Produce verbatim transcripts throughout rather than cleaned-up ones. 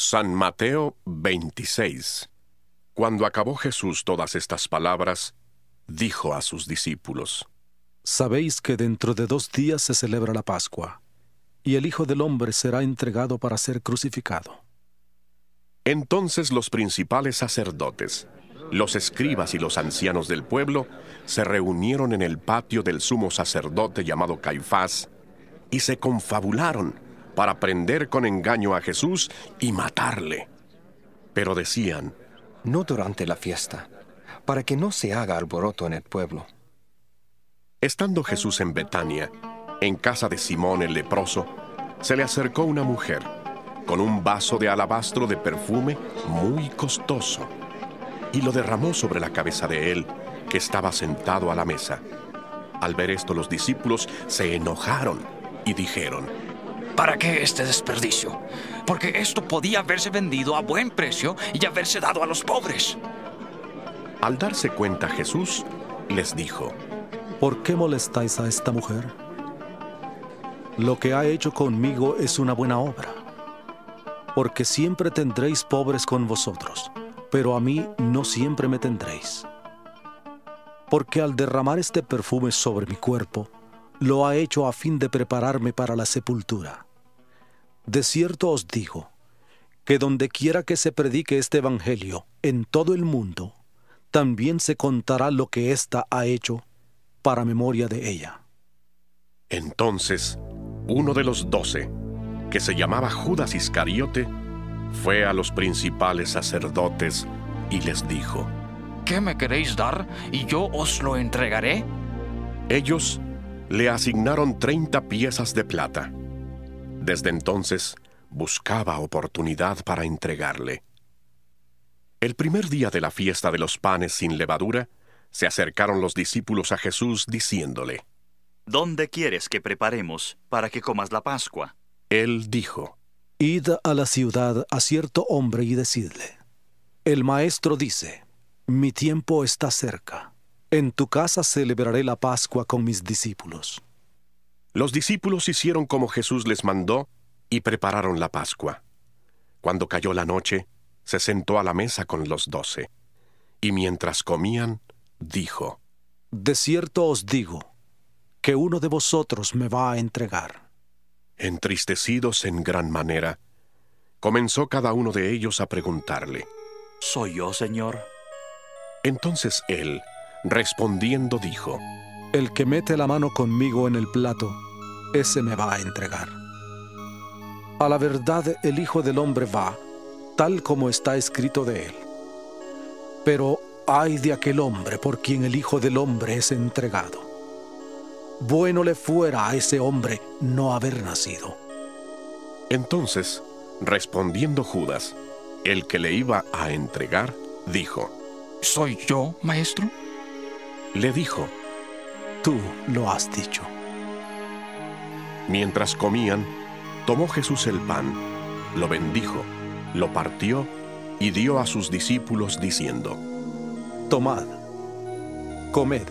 San Mateo veintiséis. Cuando acabó Jesús todas estas palabras, dijo a sus discípulos: Sabéis que dentro de dos días se celebra la Pascua, y el Hijo del Hombre será entregado para ser crucificado. Entonces los principales sacerdotes, los escribas y los ancianos del pueblo se reunieron en el patio del sumo sacerdote llamado Caifás y se confabularon para prender con engaño a Jesús y matarle. Pero decían: no durante la fiesta, para que no se haga alboroto en el pueblo. Estando Jesús en Betania, en casa de Simón el leproso, se le acercó una mujer con un vaso de alabastro de perfume muy costoso, y lo derramó sobre la cabeza de él, que estaba sentado a la mesa. Al ver esto, los discípulos se enojaron y dijeron: ¿para qué este desperdicio? Porque esto podía haberse vendido a buen precio y haberse dado a los pobres. Al darse cuenta Jesús, les dijo: ¿por qué molestáis a esta mujer? Lo que ha hecho conmigo es una buena obra. Porque siempre tendréis pobres con vosotros, pero a mí no siempre me tendréis. Porque al derramar este perfume sobre mi cuerpo, lo ha hecho a fin de prepararme para la sepultura. De cierto os digo, que donde quiera que se predique este evangelio en todo el mundo, también se contará lo que ésta ha hecho para memoria de ella. Entonces, uno de los doce, que se llamaba Judas Iscariote, fue a los principales sacerdotes y les dijo: ¿qué me queréis dar y yo os lo entregaré? Ellos le asignaron treinta piezas de plata. Desde entonces buscaba oportunidad para entregarle. El primer día de la fiesta de los panes sin levadura, se acercaron los discípulos a Jesús diciéndole: ¿dónde quieres que preparemos para que comas la Pascua? Él dijo: id a la ciudad a cierto hombre y decidle: el maestro dice, mi tiempo está cerca. En tu casa celebraré la Pascua con mis discípulos. Los discípulos hicieron como Jesús les mandó y prepararon la Pascua. Cuando cayó la noche, se sentó a la mesa con los doce. Y mientras comían, dijo: de cierto os digo, que uno de vosotros me va a entregar. Entristecidos en gran manera, comenzó cada uno de ellos a preguntarle: ¿soy yo, Señor? Entonces él, respondiendo, dijo: el que mete la mano conmigo en el plato, ese me va a entregar. A la verdad, el Hijo del Hombre va, tal como está escrito de él. Pero ay de aquel hombre por quien el Hijo del Hombre es entregado. Bueno le fuera a ese hombre no haber nacido. Entonces, respondiendo Judas, el que le iba a entregar, dijo: ¿soy yo, maestro? Le dijo: tú lo has dicho. Mientras comían, tomó Jesús el pan, lo bendijo, lo partió y dio a sus discípulos diciendo: tomad, comed,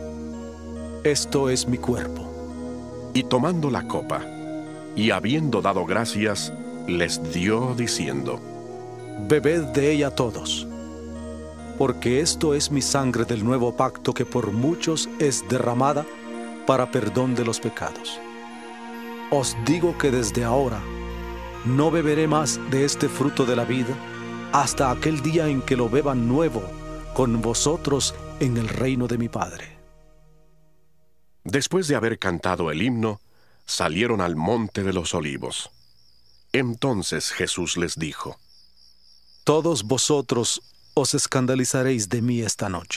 esto es mi cuerpo. Y tomando la copa, y habiendo dado gracias, les dio diciendo: bebed de ella todos, porque esto es mi sangre del nuevo pacto que por muchos es derramada para perdón de los pecados. Os digo que desde ahora no beberé más de este fruto de la vida hasta aquel día en que lo beba nuevo con vosotros en el reino de mi Padre. Después de haber cantado el himno, salieron al monte de los olivos. Entonces Jesús les dijo: todos vosotros os escandalizaréis de mí esta noche,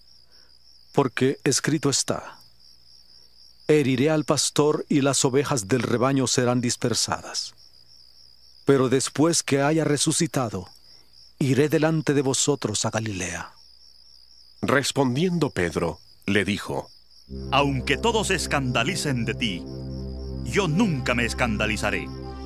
porque escrito está: heriré al pastor y las ovejas del rebaño serán dispersadas. Pero después que haya resucitado, iré delante de vosotros a Galilea. Respondiendo Pedro, le dijo: aunque todos se escandalicen de ti, yo nunca me escandalizaré.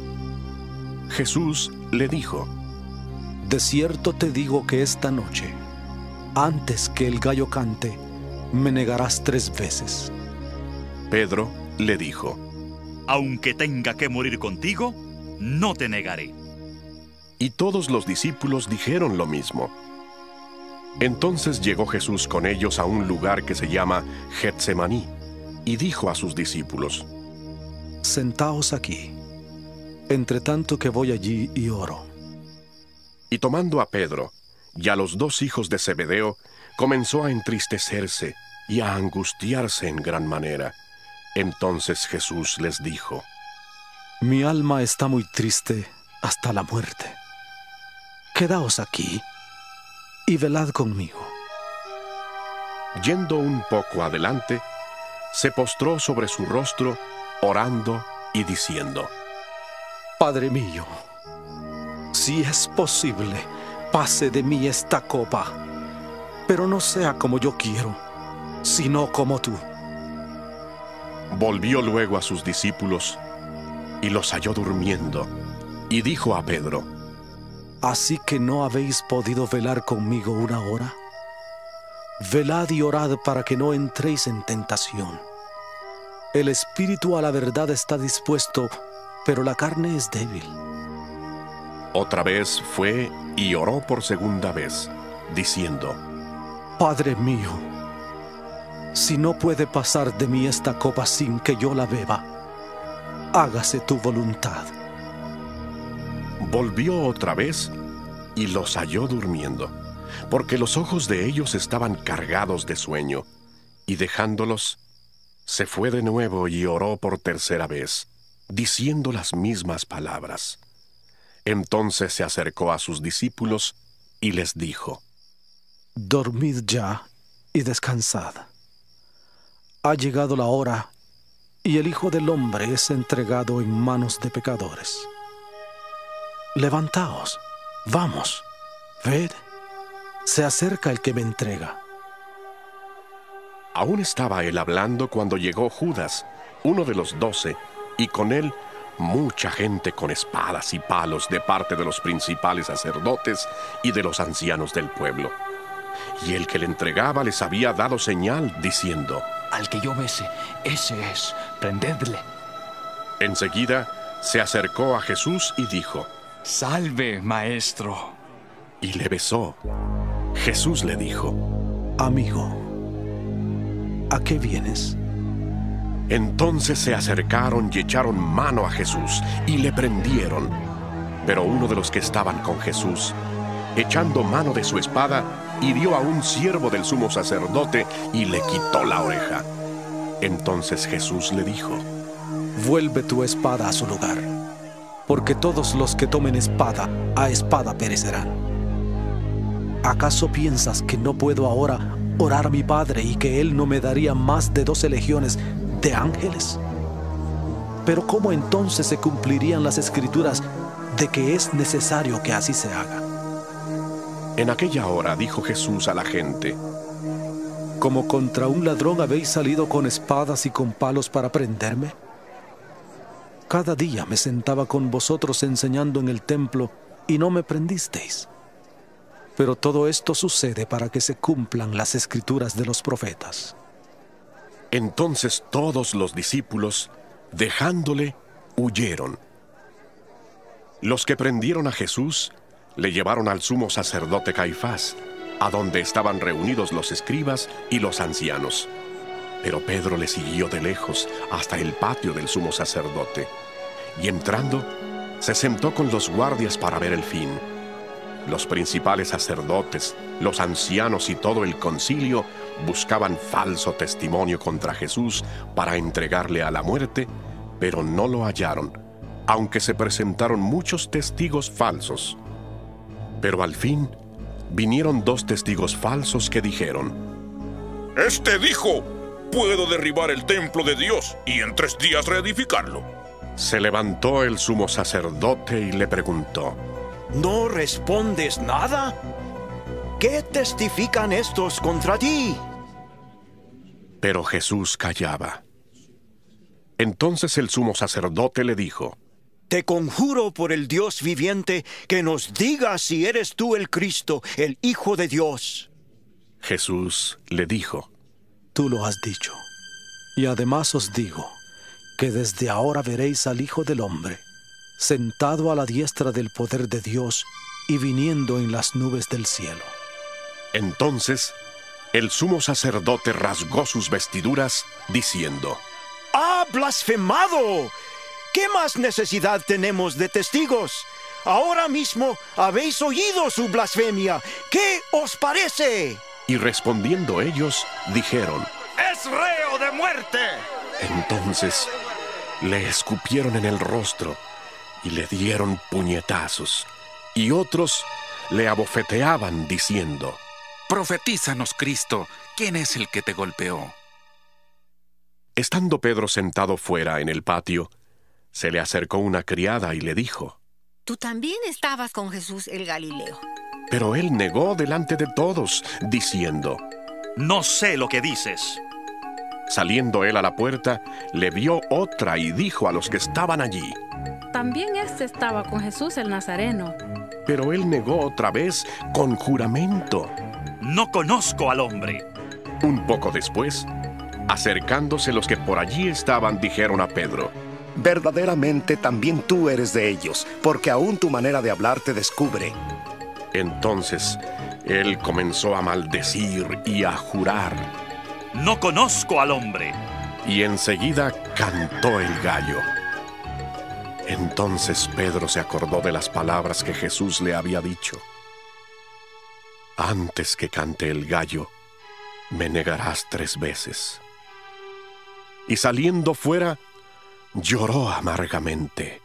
Jesús le dijo: de cierto te digo que esta noche, antes que el gallo cante, me negarás tres veces. Pedro le dijo: aunque tenga que morir contigo, no te negaré. Y todos los discípulos dijeron lo mismo. Entonces llegó Jesús con ellos a un lugar que se llama Getsemaní, y dijo a sus discípulos: Sentaos aquí, entre tanto que voy allí y oro. Y tomando a Pedro y a los dos hijos de Zebedeo, comenzó a entristecerse y a angustiarse en gran manera. Entonces Jesús les dijo: Mi alma está muy triste hasta la muerte. Quedaos aquí y velad conmigo. Yendo un poco adelante, se postró sobre su rostro, orando y diciendo: Padre mío, si es posible, pase de mí esta copa, pero no sea como yo quiero, sino como tú. Volvió luego a sus discípulos y los halló durmiendo, y dijo a Pedro: ¿Así que no habéis podido velar conmigo una hora? Velad y orad para que no entréis en tentación. El espíritu a la verdad está dispuesto, pero la carne es débil. Otra vez fue y oró por segunda vez, diciendo: Padre mío, si no puede pasar de mí esta copa sin que yo la beba, hágase tu voluntad. Volvió otra vez y los halló durmiendo, porque los ojos de ellos estaban cargados de sueño, y dejándolos, se fue de nuevo y oró por tercera vez, diciendo las mismas palabras. Entonces se acercó a sus discípulos y les dijo: Dormid ya y descansad. Ha llegado la hora, y el Hijo del Hombre es entregado en manos de pecadores. Levantaos, vamos, ved, se acerca el que me entrega. Aún estaba él hablando cuando llegó Judas, uno de los doce, y con él mucha gente con espadas y palos de parte de los principales sacerdotes y de los ancianos del pueblo. Y el que le entregaba les había dado señal, diciendo: Al que yo bese, ese es, prendedle. Enseguida se acercó a Jesús y dijo: Salve, maestro. Y le besó. Jesús le dijo: Amigo, ¿a qué vienes? Entonces se acercaron y echaron mano a Jesús y le prendieron. Pero uno de los que estaban con Jesús, echando mano de su espada, hirió a un siervo del sumo sacerdote y le quitó la oreja. Entonces Jesús le dijo: Vuelve tu espada a su lugar, porque todos los que tomen espada, a espada perecerán. ¿Acaso piensas que no puedo ahora orar a mi Padre y que Él no me daría más de doce legiones de ángeles? Pero ¿cómo entonces se cumplirían las Escrituras de que es necesario que así se haga? En aquella hora dijo Jesús a la gente: ¿Como contra un ladrón habéis salido con espadas y con palos para prenderme? Cada día me sentaba con vosotros enseñando en el templo y no me prendisteis. Pero todo esto sucede para que se cumplan las Escrituras de los profetas. Entonces todos los discípulos, dejándole, huyeron. Los que prendieron a Jesús le llevaron al sumo sacerdote Caifás, a donde estaban reunidos los escribas y los ancianos. Pero Pedro le siguió de lejos hasta el patio del sumo sacerdote, y entrando, se sentó con los guardias para ver el fin. Los principales sacerdotes, los ancianos y todo el concilio buscaban falso testimonio contra Jesús para entregarle a la muerte, pero no lo hallaron, aunque se presentaron muchos testigos falsos. Pero al fin vinieron dos testigos falsos que dijeron: Este dijo: puedo derribar el templo de Dios y en tres días reedificarlo. Se levantó el sumo sacerdote y le preguntó: ¿No respondes nada? ¿Qué testifican estos contra ti? Pero Jesús callaba. Entonces el sumo sacerdote le dijo: Te conjuro por el Dios viviente que nos digas si eres tú el Cristo, el Hijo de Dios. Jesús le dijo: Tú lo has dicho. Y además os digo que desde ahora veréis al Hijo del Hombre sentado a la diestra del poder de Dios y viniendo en las nubes del cielo. Entonces el sumo sacerdote rasgó sus vestiduras, diciendo: ¡Ha blasfemado! ¿Qué más necesidad tenemos de testigos? Ahora mismo habéis oído su blasfemia. ¿Qué os parece? Y respondiendo ellos, dijeron: ¡Es reo de muerte! Entonces le escupieron en el rostro y le dieron puñetazos, y otros le abofeteaban diciendo: Profetízanos, Cristo, ¿quién es el que te golpeó? Estando Pedro sentado fuera en el patio, se le acercó una criada y le dijo: Tú también estabas con Jesús el Galileo. Pero él negó delante de todos, diciendo: No sé lo que dices. Saliendo él a la puerta, le vio otra y dijo a los que estaban allí: También éste estaba con Jesús el Nazareno. Pero él negó otra vez con juramento: No conozco al hombre. Un poco después, acercándose los que por allí estaban, dijeron a Pedro: Verdaderamente también tú eres de ellos, porque aún tu manera de hablar te descubre. Entonces él comenzó a maldecir y a jurar: No conozco al hombre. Y enseguida cantó el gallo. Entonces Pedro se acordó de las palabras que Jesús le había dicho: Antes que cante el gallo, me negarás tres veces. Y saliendo fuera, lloró amargamente.